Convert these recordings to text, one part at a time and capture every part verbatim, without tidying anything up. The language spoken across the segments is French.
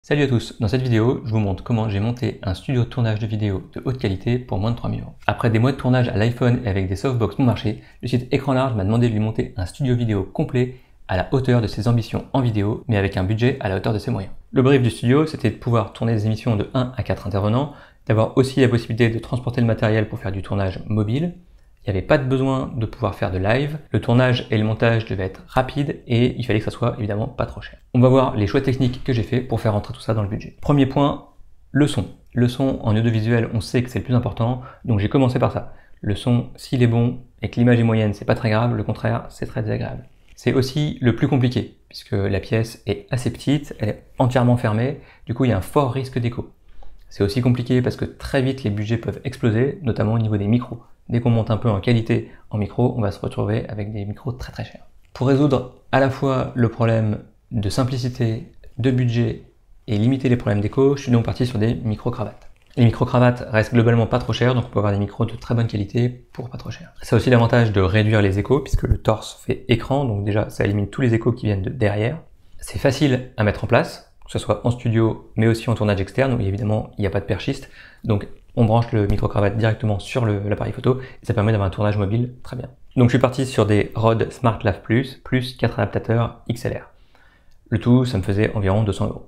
Salut à tous, dans cette vidéo, je vous montre comment j'ai monté un studio de tournage de vidéos de haute qualité pour moins de trois mille euros. Après des mois de tournage à l'iPhone et avec des softbox bon marché, le site Écran Large m'a demandé de lui monter un studio vidéo complet à la hauteur de ses ambitions en vidéo, mais avec un budget à la hauteur de ses moyens. Le brief du studio, c'était de pouvoir tourner des émissions de un à quatre intervenants, d'avoir aussi la possibilité de transporter le matériel pour faire du tournage mobile. Il n'y avait pas de besoin de pouvoir faire de live, le tournage et le montage devaient être rapides et il fallait que ça soit évidemment pas trop cher. On va voir les choix techniques que j'ai fait pour faire rentrer tout ça dans le budget. Premier point, le son. Le son en audiovisuel, on sait que c'est le plus important, donc j'ai commencé par ça. Le son, s'il est bon et que l'image est moyenne, c'est pas très grave, le contraire, c'est très désagréable. C'est aussi le plus compliqué, puisque la pièce est assez petite, elle est entièrement fermée, du coup il y a un fort risque d'écho. C'est aussi compliqué parce que très vite les budgets peuvent exploser, notamment au niveau des micros. Dès qu'on monte un peu en qualité en micro, on va se retrouver avec des micros très très chers. Pour résoudre à la fois le problème de simplicité, de budget et limiter les problèmes d'écho, je suis donc parti sur des micro-cravates. Les micro-cravates restent globalement pas trop chers, donc on peut avoir des micros de très bonne qualité pour pas trop cher. Ça a aussi l'avantage de réduire les échos, puisque le torse fait écran, donc déjà ça élimine tous les échos qui viennent de derrière. C'est facile à mettre en place, que ce soit en studio, mais aussi en tournage externe, où évidemment il n'y a pas de perchiste, donc on branche le micro-cravate directement sur l'appareil photo et ça permet d'avoir un tournage mobile très bien. Donc je suis parti sur des Rode SmartLav Plus, plus quatre adaptateurs X L R. Le tout, ça me faisait environ deux cents euros.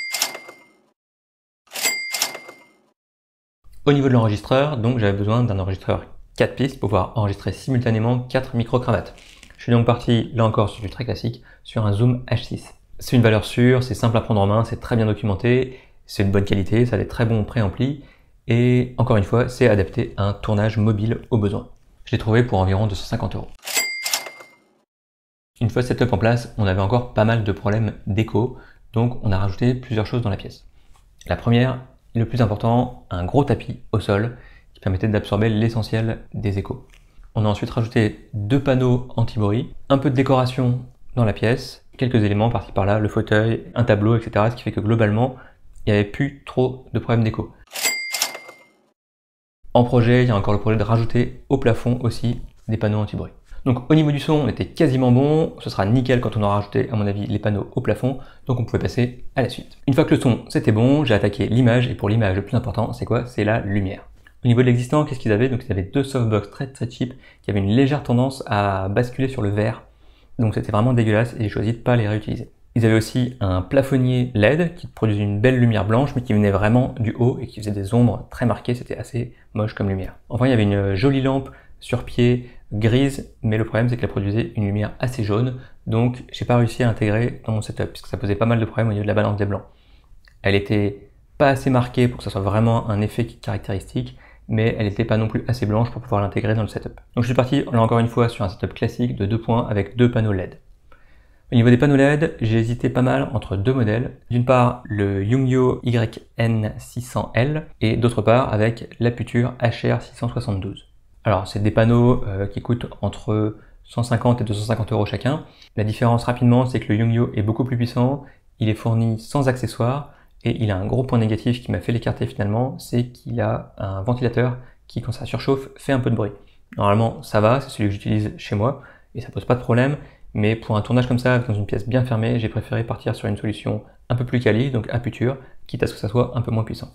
Au niveau de l'enregistreur, donc j'avais besoin d'un enregistreur quatre pistes pour pouvoir enregistrer simultanément quatre micro-cravates. Je suis donc parti, là encore sur du très classique, sur un Zoom H six. C'est une valeur sûre, c'est simple à prendre en main, c'est très bien documenté, c'est de bonne qualité, ça a des très bons préamplis. Et encore une fois, c'est adapté à un tournage mobile au besoin. Je l'ai trouvé pour environ deux cent cinquante euros. Une fois setup en place, on avait encore pas mal de problèmes d'écho, donc on a rajouté plusieurs choses dans la pièce. La première, le plus important, un gros tapis au sol qui permettait d'absorber l'essentiel des échos. On a ensuite rajouté deux panneaux anti-bruit, un peu de décoration dans la pièce, quelques éléments par-ci par-là, le fauteuil, un tableau, et cetera. Ce qui fait que globalement, il n'y avait plus trop de problèmes d'écho. En projet, il y a encore le projet de rajouter au plafond aussi des panneaux anti-bruit. Donc au niveau du son, on était quasiment bon, ce sera nickel quand on aura rajouté à mon avis les panneaux au plafond, donc on pouvait passer à la suite. Une fois que le son c'était bon, j'ai attaqué l'image, et pour l'image le plus important c'est quoi? C'est la lumière. Au niveau de l'existant, qu'est-ce qu'ils avaient? Donc ils avaient deux softbox très très cheap qui avaient une légère tendance à basculer sur le vert, donc c'était vraiment dégueulasse et j'ai choisi de ne pas les réutiliser. Ils avaient aussi un plafonnier L E D qui produisait une belle lumière blanche mais qui venait vraiment du haut et qui faisait des ombres très marquées, c'était assez moche comme lumière. Enfin il y avait une jolie lampe sur pied grise, mais le problème c'est qu'elle produisait une lumière assez jaune, donc j'ai pas réussi à intégrer dans mon setup puisque ça posait pas mal de problèmes au niveau de la balance des blancs. Elle était pas assez marquée pour que ça soit vraiment un effet caractéristique, mais elle n'était pas non plus assez blanche pour pouvoir l'intégrer dans le setup. Donc je suis parti là encore une fois sur un setup classique de deux points avec deux panneaux L E D. Au niveau des panneaux L E D, j'ai hésité pas mal entre deux modèles. D'une part, le Yungyo Y N six cents L et d'autre part avec l'Aputure H R six cent soixante-douze. Alors, c'est des panneaux euh, qui coûtent entre cent cinquante et deux cent cinquante euros chacun. La différence rapidement, c'est que le Yungyo est beaucoup plus puissant, il est fourni sans accessoires et il a un gros point négatif qui m'a fait l'écarter finalement, c'est qu'il a un ventilateur qui, quand ça surchauffe, fait un peu de bruit. Normalement, ça va, c'est celui que j'utilise chez moi et ça pose pas de problème. Mais pour un tournage comme ça, dans une pièce bien fermée, j'ai préféré partir sur une solution un peu plus quali, donc Aputure, quitte à ce que ça soit un peu moins puissant.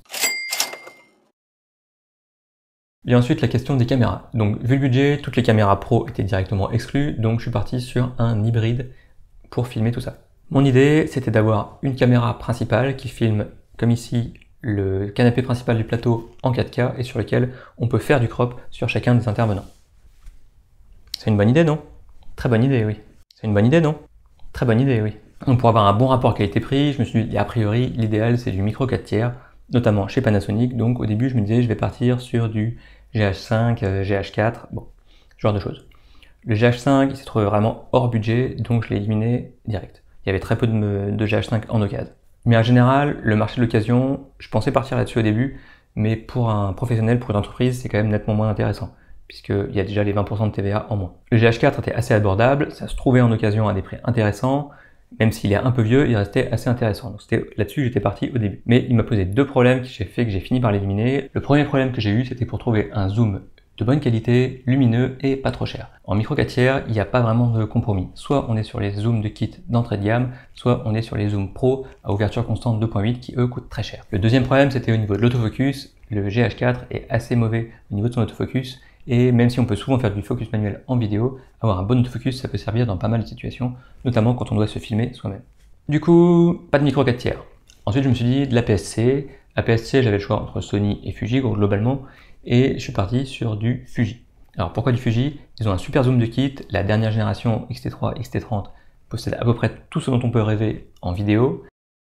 Et ensuite la question des caméras. Donc vu le budget, toutes les caméras pro étaient directement exclues, donc je suis parti sur un hybride pour filmer tout ça. Mon idée, c'était d'avoir une caméra principale qui filme, comme ici, le canapé principal du plateau en quatre K et sur lequel on peut faire du crop sur chacun des intervenants. C'est une bonne idée, non? Très bonne idée, oui. C'est une bonne idée, non? Très bonne idée, oui. Donc pour avoir un bon rapport qualité-prix, je me suis dit, a priori, l'idéal c'est du micro quatre tiers, notamment chez Panasonic. Donc au début, je me disais, je vais partir sur du G H cinq, G H quatre, bon, ce genre de choses. Le G H cinq, il s'est trouvé vraiment hors budget, donc je l'ai éliminé direct. Il y avait très peu de, de G H cinq en occasion. Mais en général, le marché de l'occasion, je pensais partir là-dessus au début, mais pour un professionnel, pour une entreprise, c'est quand même nettement moins intéressant, puisqu'il y a déjà les vingt pour cent de T V A en moins. Le G H quatre était assez abordable, ça se trouvait en occasion à des prix intéressants, même s'il est un peu vieux, il restait assez intéressant. Donc c'était là-dessus j'étais parti au début. Mais il m'a posé deux problèmes qui j'ai fait que j'ai fini par l'éliminer. Le premier problème que j'ai eu, c'était pour trouver un zoom de bonne qualité, lumineux et pas trop cher. En micro quatre tiers, il n'y a pas vraiment de compromis. Soit on est sur les zooms de kit d'entrée de gamme, soit on est sur les zooms pro à ouverture constante deux point huit qui eux coûtent très cher. Le deuxième problème, c'était au niveau de l'autofocus. Le G H quatre est assez mauvais au niveau de son autofocus et même si on peut souvent faire du focus manuel en vidéo, avoir un bon autofocus ça peut servir dans pas mal de situations, notamment quand on doit se filmer soi-même. Du coup, pas de micro quatre tiers. Ensuite, je me suis dit de l'A P S C. A P S C, j'avais le choix entre Sony et Fuji globalement. Et je suis parti sur du Fuji. Alors pourquoi du Fuji? Ils ont un super zoom de kit, la dernière génération X T trois, X T trente possède à peu près tout ce dont on peut rêver en vidéo.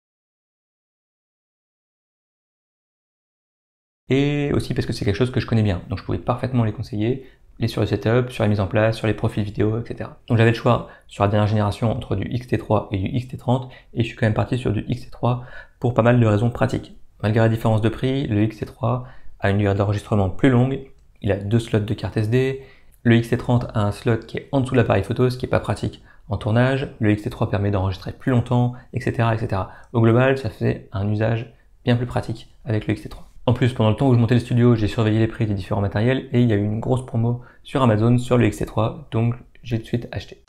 Et aussi parce que c'est quelque chose que je connais bien, donc je pouvais parfaitement les conseiller, les sur le setup, sur la mise en place, sur les profils vidéo, et cetera. Donc j'avais le choix sur la dernière génération entre du X T trois et du X T trente, et je suis quand même parti sur du X T trois pour pas mal de raisons pratiques. Malgré la différence de prix, le X T trois a une durée d'enregistrement plus longue, il a deux slots de carte S D, le X T trente a un slot qui est en dessous de l'appareil photo, ce qui n'est pas pratique en tournage, le X T trois permet d'enregistrer plus longtemps, et cetera, et cetera. Au global, ça fait un usage bien plus pratique avec le X T trois. En plus, pendant le temps où je montais le studio, j'ai surveillé les prix des différents matériels et il y a eu une grosse promo sur Amazon sur le X T trois, donc j'ai tout de suite acheté.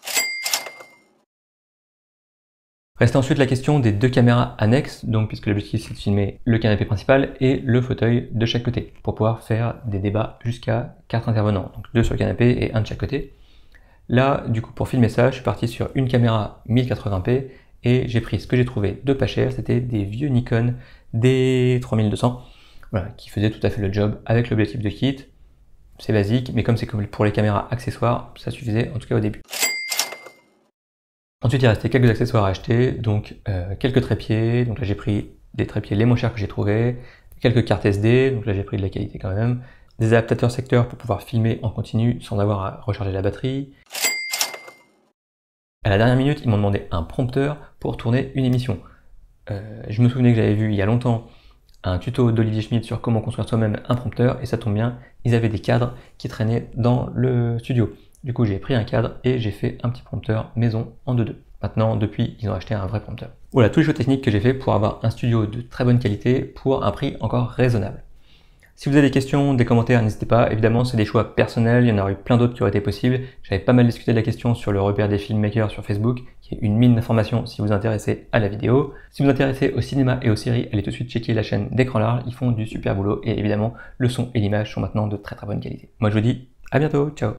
Reste ensuite la question des deux caméras annexes, donc puisque l'objectif c'est de filmer le canapé principal et le fauteuil de chaque côté, pour pouvoir faire des débats jusqu'à quatre intervenants, donc deux sur le canapé et un de chaque côté. Là, du coup, pour filmer ça, je suis parti sur une caméra mille quatre-vingts p et j'ai pris ce que j'ai trouvé de pas cher, c'était des vieux Nikon D trois mille deux cents, voilà, qui faisaient tout à fait le job avec l'objectif de kit. C'est basique, mais comme c'est comme pour les caméras accessoires, ça suffisait en tout cas au début. Ensuite, il restait quelques accessoires à acheter, donc euh, quelques trépieds, donc là j'ai pris des trépieds les moins chers que j'ai trouvés, quelques cartes S D, donc là j'ai pris de la qualité quand même, des adaptateurs secteurs pour pouvoir filmer en continu sans avoir à recharger la batterie. À la dernière minute, ils m'ont demandé un prompteur pour tourner une émission. Euh, je me souvenais que j'avais vu il y a longtemps un tuto d'Olivier Schmitt sur comment construire soi-même un prompteur, et ça tombe bien, ils avaient des cadres qui traînaient dans le studio. Du coup, j'ai pris un cadre et j'ai fait un petit prompteur maison en deux deux. Maintenant, depuis, ils ont acheté un vrai prompteur. Voilà tous les choix techniques que j'ai fait pour avoir un studio de très bonne qualité pour un prix encore raisonnable. Si vous avez des questions, des commentaires, n'hésitez pas. Évidemment, c'est des choix personnels, il y en aurait eu plein d'autres qui auraient été possibles. J'avais pas mal discuté de la question sur le repère des filmmakers sur Facebook, qui est une mine d'informations si vous vous intéressez à la vidéo. Si vous vous intéressez au cinéma et aux séries, allez tout de suite checker la chaîne d'Écran Large, ils font du super boulot et évidemment, le son et l'image sont maintenant de très très bonne qualité. Moi je vous dis à bientôt, ciao!